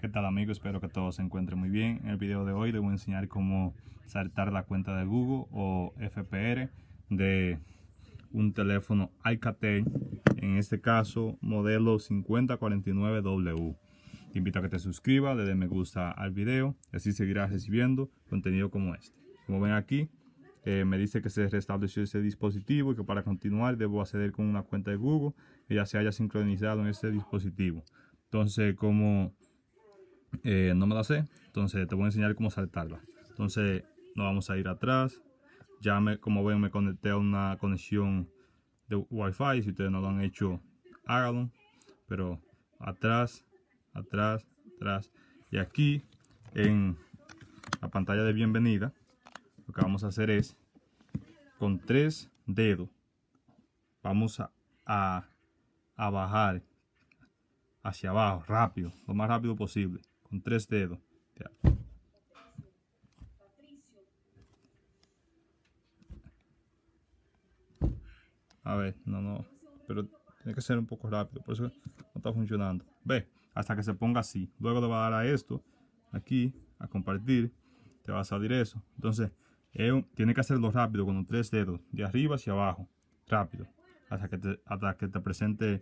¿Qué tal amigos? Espero que todos se encuentren muy bien. En el video de hoy les voy a enseñar cómo saltar la cuenta de Google o FPR de un teléfono Alcatel, en este caso modelo 5049W. Te invito a que te suscribas, le des me gusta al video, así seguirás recibiendo contenido como este. Como ven aquí, me dice que se restableció ese dispositivo y que para continuar debo acceder con una cuenta de Google que ya se haya sincronizado en ese dispositivo. Entonces, como no me la sé, entonces te voy a enseñar cómo saltarla. Entonces nos vamos a ir atrás. Como ven, me conecté a una conexión de Wi-Fi. Si ustedes no lo han hecho, háganlo. Pero atrás, atrás, atrás. Y aquí en la pantalla de bienvenida, lo que vamos a hacer es con 3 dedos vamos a bajar hacia abajo rápido, lo más rápido posible, con 3 dedos. A ver, no, pero tiene que ser un poco rápido, por eso no está funcionando. Ve, hasta que se ponga así. Luego le va a dar a esto, aquí, a compartir, te va a salir eso. Entonces, tiene que hacerlo rápido con los 3 dedos, de arriba hacia abajo, rápido, hasta que te presente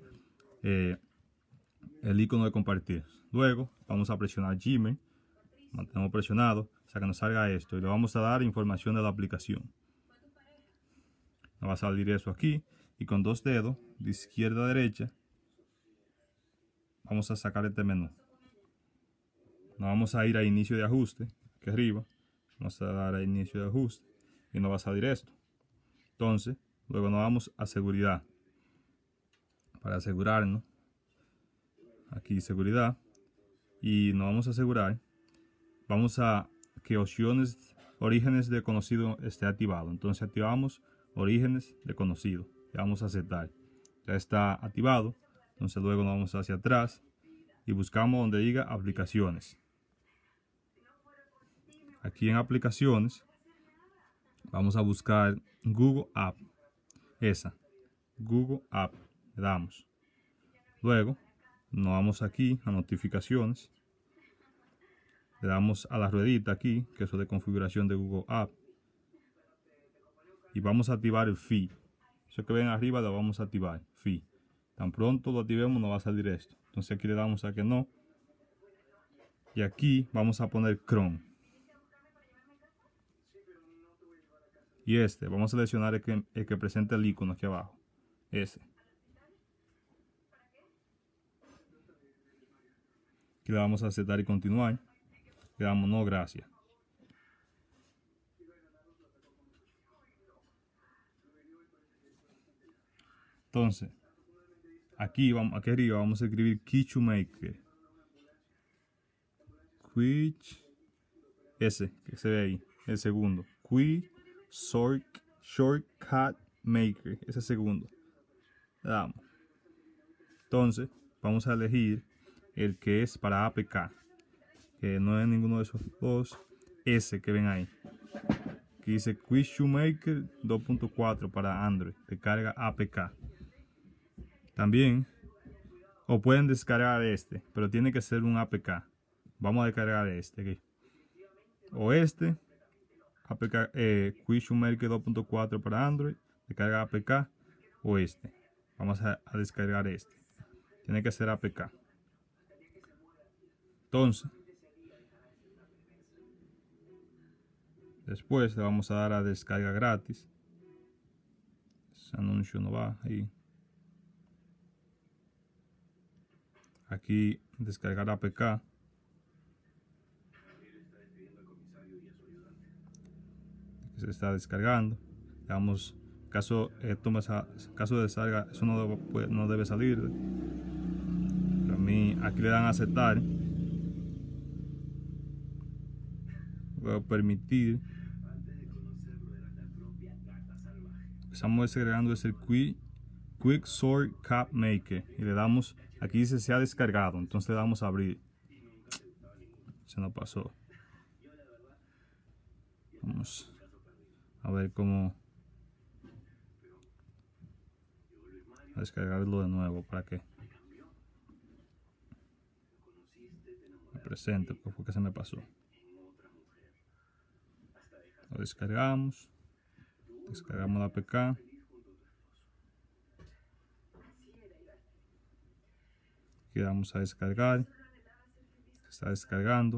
el icono de compartir. Luego, vamos a presionar Gmail, mantenemos presionado hasta que nos salga esto y le vamos a dar información de la aplicación. Nos va a salir eso aquí y con 2 dedos de izquierda a derecha vamos a sacar este menú. Nos vamos a ir a inicio de ajuste, aquí arriba, vamos a dar a inicio de ajuste y nos va a salir esto. Entonces, luego nos vamos a seguridad. Para asegurarnos, aquí seguridad, y nos vamos a asegurar, vamos a que orígenes de conocido esté activado. Entonces activamos orígenes de conocido, le vamos a aceptar, ya está activado. Entonces luego nos vamos hacia atrás y buscamos donde diga aplicaciones. Aquí en aplicaciones vamos a buscar Google App, esa Google App, le damos. Luego nos vamos aquí a notificaciones, le damos a la ruedita aquí, que es de configuración de Google App, y vamos a activar el feed. Eso que ven arriba lo vamos a activar, feed. Tan pronto lo activemos nos va a salir esto. Entonces aquí le damos a que no. Y aquí vamos a poner Chrome. Y vamos a seleccionar el que presenta el icono aquí abajo. Ese. Aquí le vamos a aceptar y continuar. Le damos no, gracias. Entonces, aquí arriba vamos a escribir KeyToMaker. Ese que se ve ahí, el segundo. Quick Shortcut Maker, ese segundo. Le damos. Entonces, vamos a elegir el que es para APK, que no es ninguno de esos dos. Ese que ven ahí, que dice Quick Shoemaker 2.4 para Android, de carga APK. También, o pueden descargar pero tiene que ser un APK. Vamos a descargar aquí. O APK, Quick Shoemaker 2.4 para Android, de carga APK, o vamos a descargar tiene que ser APK. Entonces, después le vamos a dar a descarga gratis. Ese anuncio no va ahí. Aquí descargar APK. Se está descargando. Le damos caso de descarga, eso no debe salir. Pero a mí aquí le dan a aceptar. Voy a permitir. Estamos descargando el Quick Shortcut Maker y le damos, aquí dice se ha descargado, entonces le damos a abrir. Se nos pasó. Vamos a ver cómo a descargarlo de nuevo para que Me presente, porque fue que se me pasó. Lo descargamos la APK. Aquí vamos a descargar. Se está descargando.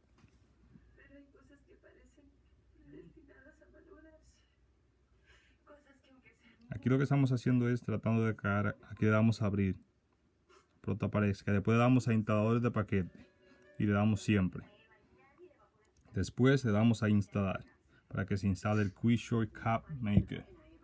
Aquí lo que estamos haciendo es tratando de cargar. Aquí le damos a abrir. Pronto aparezca. Después le damos a instaladores de paquete. Y le damos siempre. Después le damos a instalar. Para que se instale el QuickShort Cap Maker.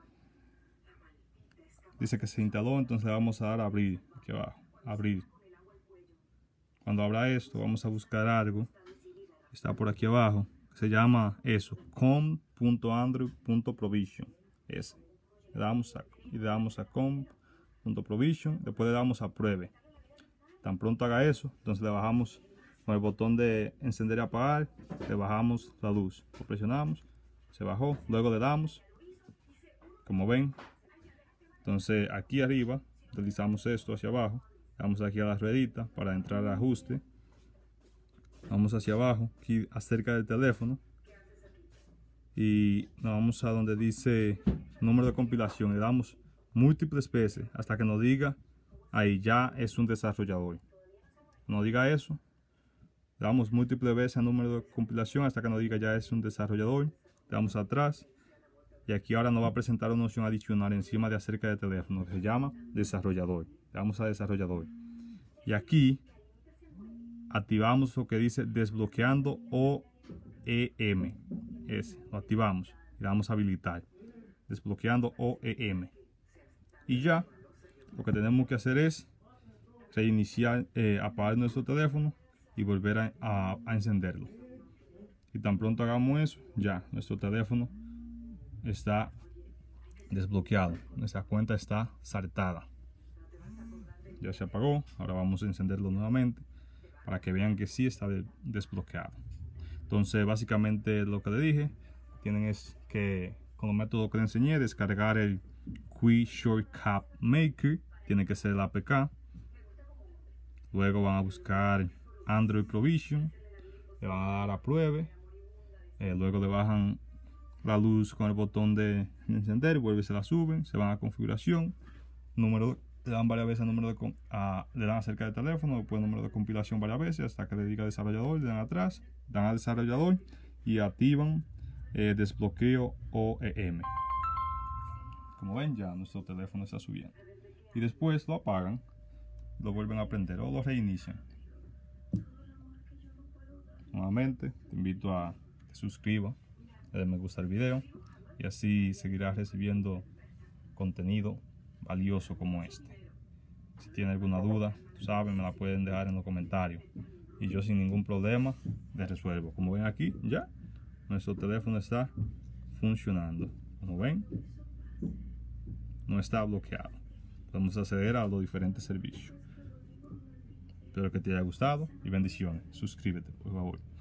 Dice que se instaló. Entonces le vamos a dar a abrir. Aquí abajo. Abrir. Cuando abra esto vamos a buscar algo. Está por aquí abajo. Se llama eso. com.android.provision. Ese. Le damos a com.provision. Después le damos a pruebe. Tan pronto haga eso, entonces le bajamos con el botón de encender y apagar. Le bajamos la luz. Lo presionamos. Se bajó. Luego le damos. Como ven. Entonces aquí arriba deslizamos esto hacia abajo. Vamos aquí a la ruedita para entrar al ajuste. Vamos hacia abajo, aquí acerca del teléfono. Y nos vamos a donde dice número de compilación. Le damos múltiples veces hasta que nos diga ahí ya es un desarrollador. Nos diga eso. Le damos múltiples veces al número de compilación hasta que nos diga ya es un desarrollador. Le damos atrás. Y aquí ahora nos va a presentar una opción adicional encima de acerca del teléfono que se llama desarrollador. Le damos a desarrollador. Y aquí activamos lo que dice desbloqueando OEM. Lo activamos y le damos a habilitar. Desbloqueando OEM. Y ya lo que tenemos que hacer es reiniciar, apagar nuestro teléfono y volver a encenderlo. Y tan pronto hagamos eso, ya nuestro teléfono está desbloqueado. Nuestra cuenta está saltada. Ya se apagó. Ahora vamos a encenderlo nuevamente para que vean que sí está desbloqueado. Entonces básicamente lo que le dije, tienen es que con los métodos que le enseñé, descargar el QuickShort Cap Maker, tiene que ser la APK. Luego van a buscar Android Provision, le van a dar a pruebe, luego le bajan la luz con el botón de encender, vuelve y se la suben, se van a configuración, número, le dan varias veces el número le dan acerca del teléfono, después el número de compilación varias veces hasta que le diga desarrollador, le dan atrás, dan al desarrollador y activan desbloqueo OEM. Como ven, ya nuestro teléfono está subiendo. Y después lo apagan, lo vuelven a prender o lo reinician. Nuevamente te invito a que te suscribas, le des me gusta al video y así seguirás recibiendo contenido valioso como este. Si tienen alguna duda, tú sabes, me la pueden dejar en los comentarios y yo sin ningún problema les resuelvo. Como ven aquí, ya nuestro teléfono está funcionando. Como ven, no está bloqueado. Podemos acceder a los diferentes servicios. Espero que te haya gustado y bendiciones. Suscríbete, por favor.